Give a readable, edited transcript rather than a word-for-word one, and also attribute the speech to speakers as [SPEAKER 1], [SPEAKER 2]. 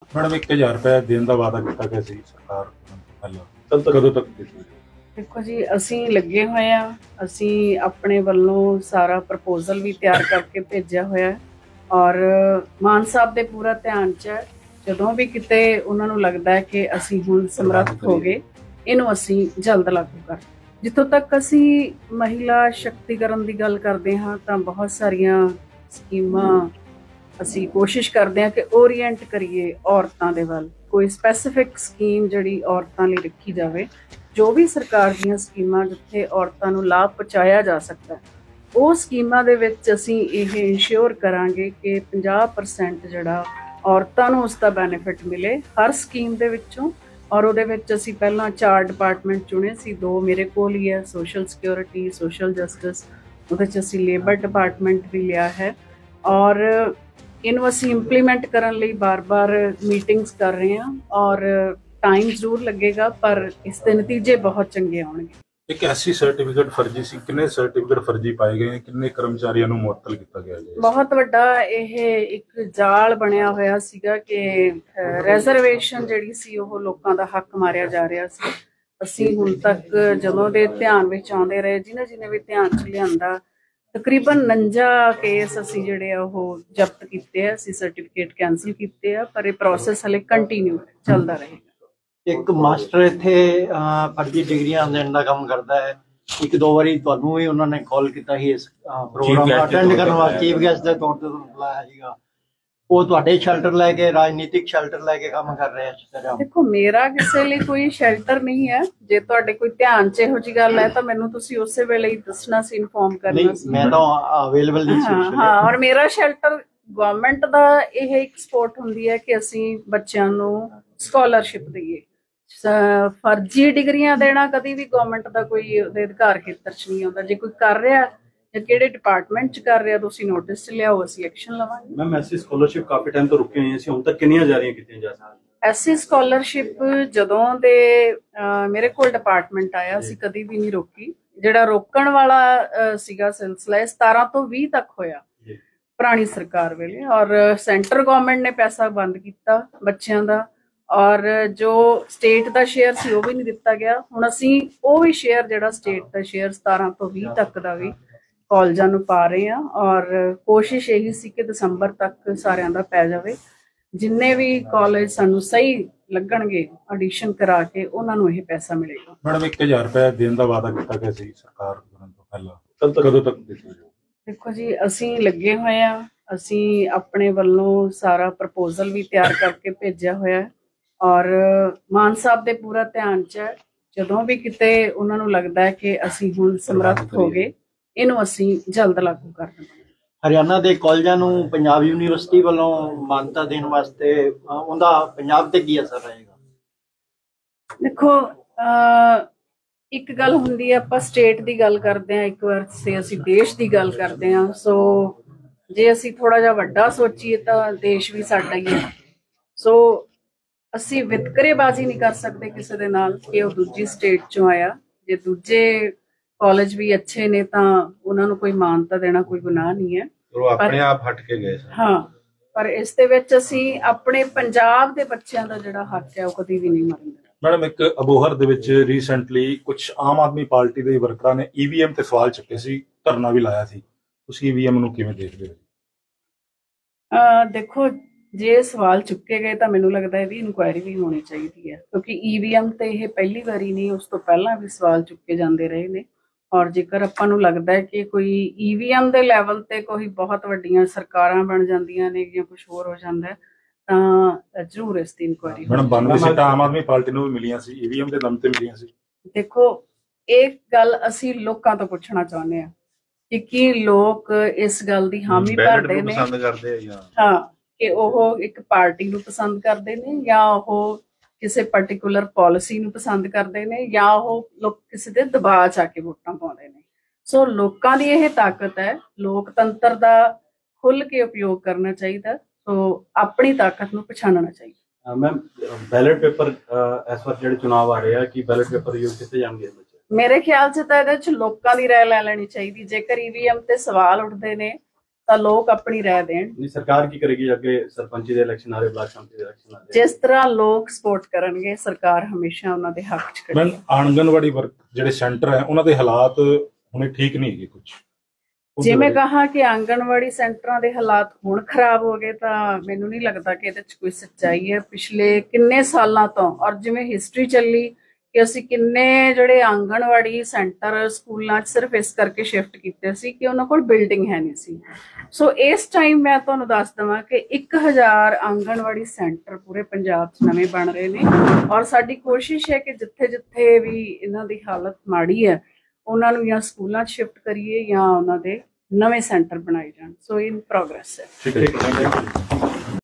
[SPEAKER 1] Madam 1000 रुपये देने का वादा किया गया सी सरकार पहला कदों तक देती?
[SPEAKER 2] देखो जी, ਅਸੀਂ ਲੱਗੇ ਹੋਏ ਆ। ਅਸੀਂ ਆਪਣੇ ਵੱਲੋਂ ਸਾਰਾ ਪ੍ਰਪੋਜ਼ਲ ਵੀ ਤਿਆਰ ਕਰਕੇ ਭੇਜਿਆ ਹੋਇਆ ਹੈ ਔਰ ਮਾਨ ਸਾਹਿਬ ਦੇ ਪੂਰਾ ਧਿਆਨ 'ਚ ਹੈ। ਜਦੋਂ ਵੀ ਕਿਤੇ ਉਹਨਾਂ ਨੂੰ ਲੱਗਦਾ ਹੈ ਕਿ ਅਸੀਂ ਹੁਣ ਸਮਰੱਥ ਹੋ ਗਏ, ਇਹਨੂੰ ਅਸੀਂ ਜਲਦ ਲਾਗੂ ਕਰ। ਜਿੱਥੋਂ ਤੱਕ ਅਸੀਂ ਮਹਿਲਾ ਸ਼ਕਤੀਕਰਨ ਦੀ ਗੱਲ ਕਰਦੇ ਹਾਂ ਤਾਂ ਬਹੁਤ ਸਾਰੀਆਂ ਸਕੀਮਾਂ ਅਸੀਂ ਕੋਸ਼ਿਸ਼ ਕਰਦੇ ਹਾਂ ਕਿ ਓਰੀਐਂਟ ਕਰੀਏ ਔਰਤਾਂ ਦੇ ਵੱਲ। ਕੋਈ ਸਪੈਸੀਫਿਕ ਸਕੀਮ ਜਿਹੜੀ ਔਰਤਾਂ ਲਈ ਰੱਖੀ ਜਾਵੇ। ਜੋ ਵੀ ਸਰਕਾਰ ਦੀਆਂ ਸਕੀਮਾਂ ਜਿੱਥੇ ਔਰਤਾਂ ਨੂੰ ਲਾਭ ਪਹੁੰਚਾਇਆ ਜਾ ਸਕਦਾ, ਉਹ ਸਕੀਮਾਂ ਦੇ ਵਿੱਚ ਅਸੀਂ ਇਹ ਇਨਸ਼ੋਰ ਕਰਾਂਗੇ ਕਿ 50% ਜਿਹੜਾ ਔਰਤਾਂ ਨੂੰ ਉਸ ਦਾ ਬੈਨੀਫਿਟ ਮਿਲੇ ਹਰ ਸਕੀਮ ਦੇ ਵਿੱਚੋਂ। ਔਰ ਉਹਦੇ ਵਿੱਚ ਅਸੀਂ ਪਹਿਲਾਂ 4 ਡਿਪਾਰਟਮੈਂਟ ਚੁਣੇ ਸੀ, 2 ਮੇਰੇ ਕੋਲ ਹੀ ਹੈ, ਸੋਸ਼ਲ ਸਿਕਿਉਰਿਟੀ, ਸੋਸ਼ਲ ਜਸਟਿਸ। ਉਹਦੇ 'ਚ ਅਸੀਂ ਲੇਬਰ ਡਿਪਾਰਟਮੈਂਟ ਵੀ ਲਿਆ ਹੈ ਔਰ ਇਹਨੂੰ ਅਸੀਂ ਇੰਪਲੀਮੈਂਟ ਕਰਨ ਲਈ ਬਾਰ-ਬਾਰ ਮੀਟਿੰਗਸ ਕਰ ਰਹੇ ਹਾਂ ਔਰ टाइम जरूर लगेगा पर इसके नतीजे बहुत चंगे आउणगे।
[SPEAKER 1] एक ऐसी सर्टिफिकेट फर्जी सी, कितने सर्टिफिकेट फर्जी पाए गए हैं, कितने कर्मचारियों ਨੂੰ ਮੁਅੱਤਲ ਕੀਤਾ ਗਿਆ ਹੈ?
[SPEAKER 2] ਬਹੁਤ ਵੱਡਾ ਇਹ ਇੱਕ ਜਾਲ ਬਣਿਆ ਹੋਇਆ ਸੀਗਾ ਕਿ ਰਿਜ਼ਰਵੇਸ਼ਨ ਜਿਹੜੀ ਸੀ ਉਹ ਲੋਕਾਂ ਦਾ ਹੱਕ ਮਾਰਿਆ ਜਾ ਰਿਹਾ ਸੀ। ਅਸੀਂ ਹੁਣ ਤੱਕ ਜਦੋਂ ਦੇ ਧਿਆਨ ਵਿੱਚ ਆਉਂਦੇ ਰਹੇ, ਜਿਹਨੇ ਵੀ ਧਿਆਨ 'ਚ ਲਿਆਂਦਾ, ਤਕਰੀਬਨ 49 ਕੇਸ ਅਸੀਂ ਜਿਹੜੇ ਆ ਉਹ ਜ਼ਬਤ ਕੀਤੇ ਆ। ਅਸੀਂ ਸਰਟੀਫਿਕੇਟ ਕੈਂਸਲ ਕੀਤੇ ਆ ਪਰ ਇਹ ਪ੍ਰੋਸੈਸ ਹਲੇ ਕੰਟੀਨਿਊ ਚੱਲਦਾ ਰਹੇਗਾ।
[SPEAKER 3] एक मास्टर इत्थे फर्जी डिग्रियां देने का काम करता है। एक दो बारी तुहानू भी उन्होंने कॉल किया ही इस प्रोग्राम अटेंड करने वास्ते, चीफ गेस्ट के तौर पर बुलाया सीगा। वो तुहाडे शेल्टर लैके, राजनीतिक शेल्टर लैके काम कर रहे हैं।
[SPEAKER 2] देखो, मेरा किसी लिए कोई शेल्टर नहीं है। जे तुहाडे कोई ध्यान च इहो जी गल है तो मैनू तुसीं उस वेले ही दसना सी, इन्फॉर्म करना सी।
[SPEAKER 3] मैं तो अवेलेबल नहीं सी।
[SPEAKER 2] हाँ, और मेरा शेल्टर गवर्नमेंट दा ਇਹ ਇੱਕ ਸਪੋਰਟ ਹੁੰਦੀ ਹੈ ਕਿ ਅਸੀਂ ਬੱਚਿਆਂ ਨੂੰ ਸਕਾਲਰਸ਼ਿਪ ਦਈਏ। ਫਰਜ਼ੀ ਡਿਗਰੀਆਂ ਦੇਣਾ ਕਦੀ ਵੀ ਗਵਰਨਮੈਂਟ ਦਾ ਕੋਈ ਉਹਦੇ ਅਧਿਕਾਰ ਖੇਤਰ 'ਚ ਨਹੀਂ ਆਉਂਦਾ। ਜੇ ਕੋਈ ਕਰ ਰਿਹਾ ਜਾਂ ਕਿਹੜੇ ਡਿਪਾਰਟਮੈਂਟ 'ਚ ਕਰ ਰਿਹਾ, ਤੁਸੀਂ ਨੋਟਿਸ 'ਚ ਲਿਆਓ, ਅਸੀਂ ਐਕਸ਼ਨ ਲਵਾਂਗੇ।
[SPEAKER 4] ਮੈਮ, ਐਸੀ ਸਕਾਲਰਸ਼ਿਪ ਕਾਫੀ ਟਾਈਮ ਤੋਂ ਰੁਕੀ ਹੋਈ ਸੀ, ਹੁਣ ਤੱਕ ਕਿੰਨੀਆਂ ਜਾਰੀਆਂ ਕੀਤੀਆਂ ਜਾ ਸਕਦੀਆਂ?
[SPEAKER 2] ਐਸੀ ਸਕਾਲਰਸ਼ਿਪ ਜਦੋਂ ਦੇ ਮੇਰੇ ਕੋਲ ਡਿਪਾਰਟਮੈਂਟ ਆਇਆ, ਅਸੀਂ ਕਦੀ ਵੀ ਨਹੀਂ ਰੋਕੀ। ਜਿਹੜਾ ਰੋਕਣ ਵਾਲਾ ਸੀਗਾ ਸਿਲਸਿਲਾ 17 ਤੋਂ 20 ਤੱਕ ਹੋਇਆ ਪੁਰਾਣੀ ਸਰਕਾਰ ਵੇਲੇ, ਔਰ ਸੈਂਟਰ ਗਵਰਨਮੈਂਟ ਨੇ ਪੈਸਾ ਬੰਦ ਕੀਤਾ ਬੱਚਿਆਂ ਦਾ ਔਰ ਜੋ ਸਟੇਟ ਦਾ ਸ਼ੇਅਰ ਸੀ ਉਹ ਵੀ ਨਹੀਂ ਦਿੱਤਾ ਗਿਆ। ਹੁਣ ਅਸੀਂ ਉਹ ਵੀ ਸ਼ੇਅਰ ਜਿਹੜਾ ਸਟੇਟ ਦਾ ਸ਼ੇਅਰ 17 ਤੋਂ 20 ਤੱਕ ਦਾ ਵੀ ਕਾਲਜਾਂ ਨੂੰ ਪਾ ਰਹੇ ਹਾਂ ਔਰ ਕੋਸ਼ਿਸ਼ ਇਹੀ ਸੀ ਕਿ ਦਸੰਬਰ ਤੱਕ ਸਾਰਿਆਂ ਦਾ ਪੈ ਜਾਵੇ। ਜਿੰਨੇ ਵੀ ਕਾਲਜ ਸਾਨੂੰ ਸਹੀ ਲੱਗਣਗੇ ਆਡੀਸ਼ਨ ਕਰਾ ਕੇ ਉਹਨਾਂ ਨੂੰ ਇਹ ਪੈਸਾ ਮਿਲੇਗਾ।
[SPEAKER 1] ਮੈਡਮ 1000 रुपये देने का वादा किया गया सी सरकार पहला कदों तक देती?
[SPEAKER 2] ਦੇਖੋ ਜੀ, ਅਸੀਂ ਲੱਗੇ ਹੋਏ ਆ। ਅਸੀਂ ਆਪਣੇ ਵੱਲੋਂ ਸਾਰਾ ਪ੍ਰਪੋਜ਼ਲ ਵੀ ਤਿਆਰ ਕਰਕੇ ਭੇਜਿਆ ਹੋਇਆ ਹੈ ਔਰ ਮਾਨ ਸਾਹਿਬ ਦੇ ਪੂਰਾ ਧਿਆਨ 'ਚ ਹੈ। ਜਦੋਂ ਵੀ ਕਿਤੇ ਉਹਨਾਂ ਨੂੰ ਲੱਗਦਾ ਹੈ ਕਿ ਅਸੀਂ ਹੁਣ ਸਮਰੱਥ ਹੋ ਗਏ, ਇਹਨੂੰ ਅਸੀਂ ਜਲਦ ਲਾਗੂ ਕਰ ਦੇਵਾਂਗੇ।
[SPEAKER 3] ਹਰਿਆਣਾ ਦੇ ਕਾਲਜਾਂ ਨੂੰ ਪੰਜਾਬ ਯੂਨੀਵਰਸਿਟੀ ਵੱਲੋਂ ਮਾਨਤਾ ਦੇਣ ਵਾਸਤੇ ਉਹਦਾ ਪੰਜਾਬ ਤੇ ਕੀ ਅਸਰ ਰਹੇਗਾ?
[SPEAKER 2] ਦੇਖੋ, ਇੱਕ ਗੱਲ ਹੁੰਦੀ ਹੈ, ਆਪਾਂ ਸਟੇਟ ਦੀ ਗੱਲ ਕਰਦੇ ਹਾਂ, ਇੱਕ ਵਾਰ ਸੇ ਅਸੀਂ ਦੇਸ਼ ਦੀ ਗੱਲ ਕਰਦੇ ਹਾਂ। ਸੋ ਜੇ ਅਸੀਂ ਥੋੜਾ ਜਿਹਾ ਵੱਡਾ ਸੋਚੀਏ ਤਾਂ ਦੇਸ਼ ਵੀ ਸਾਡਾ ਹੀ ਹੈ। ਸੋ ਅਸੀਂ ਵਿਤਕਰੇਬਾਜ਼ੀ ਨਹੀਂ ਕਰ ਸਕਦੇ ਕਿਸੇ ਦੇ ਨਾਲ ਕਿ ਉਹ ਦੂਜੀ ਸਟੇਟ 'ਚੋਂ ਆਇਆ। ਜੇ ਦੂਜੇ ਕਾਲਜ ਵੀ ਅੱਛੇ ਨੇ ਤਾਂ ਉਹਨਾਂ ਨੂੰ ਕੋਈ ਮਾਨਤਾ ਦੇਣਾ ਕੋਈ ਗੁਨਾਹ ਨਹੀਂ ਹੈ।
[SPEAKER 1] ਉਹ ਆਪਣੇ ਆਪ ਹਟ ਕੇ ਗਏ।
[SPEAKER 2] ਹਾਂ, ਪਰ ਇਸ ਦੇ ਵਿੱਚ ਅਸੀਂ ਆਪਣੇ ਪੰਜਾਬ ਦੇ ਬੱਚਿਆਂ ਦਾ ਜਿਹੜਾ ਹੱਕ ਹੈ ਉਹ ਕਦੀ ਵੀ ਨਹੀਂ ਮਰਨ ਦੇਣਾ।
[SPEAKER 1] मैडम, एक अबोहर ਦੇ ਵਿੱਚ ਰੀਸੈਂਟਲੀ ਕੁਝ ਆਮ ਆਦਮੀ ਪਾਰਟੀ ਦੇ ਵਰਕਰਾਂ ਨੇ ਈਵੀਐਮ ਤੇ ਸਵਾਲ ਚੁੱਕੇ ਸੀ, ਧਰਨਾ ਵੀ ਲਾਇਆ ਸੀ। ਤੁਸੀਂ ਈਵੀਐਮ ਨੂੰ ਕਿਵੇਂ ਦੇਖਦੇ ਹੋ?
[SPEAKER 2] ਦੇਖੋ, ਜੇ ਸਵਾਲ ਚੁੱਕੇ ਗਏ ਤਾਂ ਮੈਨੂੰ ਲੱਗਦਾ ਇਹਦੀ ਇਨਕੁਆਇਰੀ ਵੀ ਹੋਣੀ ਚਾਹੀਦੀ ਹੈ ਕਿਉਂਕਿ ਈਵੀਐਮ ਤੇ ਇਹ ਪਹਿਲੀ ਵਾਰੀ ਨਹੀਂ, ਉਸ ਤੋਂ ਪਹਿਲਾਂ ਵੀ ਸਵਾਲ ਚੁੱਕੇ ਜਾਂਦੇ ਰਹੇ ਨੇ। ਔਰ ਜੇਕਰ ਆਪਾਂ ਨੂੰ ਲੱਗਦਾ ਹੈ ਕਿ ਕੋਈ ਈਵੀਐਮ ਦੇ ਲੈਵਲ ਤੇ ਕੋਈ ਬਹੁਤ ਵੱਡੀਆਂ ਸਰਕਾਰਾਂ ਬਣ ਜਾਂਦੀਆਂ ਨੇ ਜਾਂ ਕੁਝ ਹੋਰ ਹੋ ਜਾਂਦਾ ਤਾਂ ਜ਼ਰੂਰ ਇਸ ਦੀ ਇਨਕੁਆਇਰੀ।
[SPEAKER 1] ਮੈਡਮ, 92 ਸੀਟਾਂ ਆਮ ਆਦਮੀ ਪਾਰਟੀ ਨੂੰ ਵੀ ਮਿਲੀਆਂ ਸੀ, ਈਵੀਐਮ ਦੇ ਦਮ ਤੇ ਮਿਲੀਆਂ ਸੀ।
[SPEAKER 2] ਦੇਖੋ, ਇਹ ਗੱਲ ਅਸੀਂ ਲੋਕਾਂ ਤੋਂ ਪੁੱਛਣਾ ਚਾਹੁੰਦੇ ਹਾਂ ਕਿ ਕੀ ਲੋਕ ਇਸ ਗੱਲ ਦੀ ਹਾਮੀ ਭਰਦੇ ਨੇ ਹਾਂ ਕਿ ਉਹ ਇੱਕ ਪਾਰਟੀ ਨੂੰ ਪਸੰਦ ਕਰਦੇ ਨੇ ਜਾਂ ਉਹ ਕਿਸੇ ਪਾਰਟਿਕੂਲਰ ਪਾਲਿਸੀ ਨੂੰ ਪਸੰਦ ਕਰਦੇ ਨੇ ਜਾਂ ਉਹ ਲੋਕ ਕਿਸੇ ਦੇ ਦਬਾਅ 'ਚ ਆ ਕੇ ਵੋਟਾਂ ਪਾਉਂਦੇ ਨੇ। ਸੋ ਲੋਕਾਂ ਦੀ ਇਹ ਤਾਕਤ ਹੈ, ਲੋਕਤੰਤਰ ਦਾ ਖੁੱਲ੍ਹ ਕੇ ਉਪਯੋਗ ਕਰਨਾ ਚਾਹੀਦਾ। ਸੋ ਆਪਣੀ ਤਾਕਤ ਨੂੰ ਪਛਾਣਨਾ ਚਾਹੀਦਾ।
[SPEAKER 4] ਮੈਮ, ਬੈਲਟ ਪੇਪਰ ਇਸ ਵਾਰ ਜਿਹੜੇ ਚੁਣਾਵ ਆ ਰਹੇ ਆ, ਕੀ ਬੈਲਟ ਪੇਪਰ ਯੂਜ਼ ਕੀਤੇ ਜਾਣਗੇ?
[SPEAKER 2] ਮੇਰੇ ਖਿਆਲ 'ਚ ਤਾਂ ਇਹਦੇ 'ਚ ਲੋਕਾਂ ਦੀ ਰਾਏ ਲੈ ਲੈਣੀ ਚਾਹੀਦੀ। ਜੇਕਰ ਈਵੀਐਮ ਤੇ ਸਵਾਲ ਉੱਠਦੇ ਨੇ ਤਾਂ ਲੋਕ ਆਪਣੀ ਰਾਏ ਦੇਣ।
[SPEAKER 4] ਨਹੀਂ ਸਰਕਾਰ ਕੀ ਕਰੇਗੀ ਅੱਗੇ ਸਰਪੰਚੀ ਦੇ ਇਲੈਕਸ਼ਨ ਆ ਰਹੇ, ਬਲਾਕ ਸੰਮਤੀ ਦੇ ਇਲੈਕਸ਼ਨ ਆ ਰਹੇ?
[SPEAKER 2] ਜਿਸ ਤਰ੍ਹਾਂ ਲੋਕ ਸਪੋਰਟ ਕਰਨਗੇ ਸਰਕਾਰ ਹਮੇਸ਼ਾ ਉਹਨਾਂ ਦੇ ਹੱਕ 'ਚ
[SPEAKER 1] ਮੈਂ
[SPEAKER 2] ਖੜੀ।
[SPEAKER 1] ਆਂਗਨਵਾੜੀ ਵਰਕ ਜਿਹੜੇ ਸੈਂਟਰ ਹੈ ਉਹਨਾਂ ਦੇ ਹਾਲਾਤ ਹੁਣੇ ਠੀਕ ਨਹੀਂ ਹੈਗੇ ਕੁਝ।
[SPEAKER 2] ਜਿਵੇਂ ਕਹਾ ਕਿ ਆਂਗਣਵਾੜੀ ਸੈਂਟਰਾਂ ਦੇ ਹਾਲਾਤ ਹੁਣ ਖਰਾਬ ਹੋ ਗਏ, ਤਾਂ ਮੈਨੂੰ ਨਹੀਂ ਲੱਗਦਾ ਕਿ ਇਹਦੇ 'ਚ ਕੋਈ ਸੱਚਾਈ ਹੈ। ਪਿਛਲੇ ਕਿੰਨੇ ਸਾਲਾਂ ਤੋਂ ਔਰ ਜਿਵੇਂ ਹਿਸਟਰੀ ਚੱਲੀ ਕਿ ਅਸੀਂ ਕਿੰਨੇ ਜਿਹੜੇ ਆਂਗਣਵਾੜੀ ਸੈਂਟਰ ਸਕੂਲਾਂ 'ਚ ਸਿਰਫ ਇਸ ਕਰਕੇ ਸ਼ਿਫਟ ਕੀਤੇ ਸੀ ਕਿ ਉਹਨਾਂ ਕੋਲ ਬਿਲਡਿੰਗ ਹੈ ਨਹੀਂ ਸੀ। ਸੋ ਇਸ ਟਾਈਮ ਮੈਂ ਤੁਹਾਨੂੰ ਦੱਸ ਦੇਵਾਂ ਕਿ 1000 ਆਂਗਣਵਾੜੀ ਸੈਂਟਰ ਪੂਰੇ ਪੰਜਾਬ 'ਚ ਨਵੇਂ ਬਣ ਰਹੇ ਨੇ ਔਰ ਸਾਡੀ ਕੋਸ਼ਿਸ਼ ਹੈ ਕਿ ਜਿੱਥੇ ਜਿੱਥੇ ਵੀ ਇਹਨਾਂ ਦੀ ਹਾਲਤ ਮਾੜੀ ਹੈ ਉਹਨਾਂ ਨੂੰ ਜਾਂ ਸਕੂਲਾਂ 'ਚ ਸ਼ਿਫਟ ਕਰੀਏ ਜਾਂ ਉਹਨਾਂ ਦੇ ਨਵੇਂ ਸੈਂਟਰ ਬਣਾਏ ਜਾਣ। ਸੋ ਇਨ ਪ੍ਰੋਗਰੈਸ ਹੈ।
[SPEAKER 1] ਠੀਕ ਹੈ।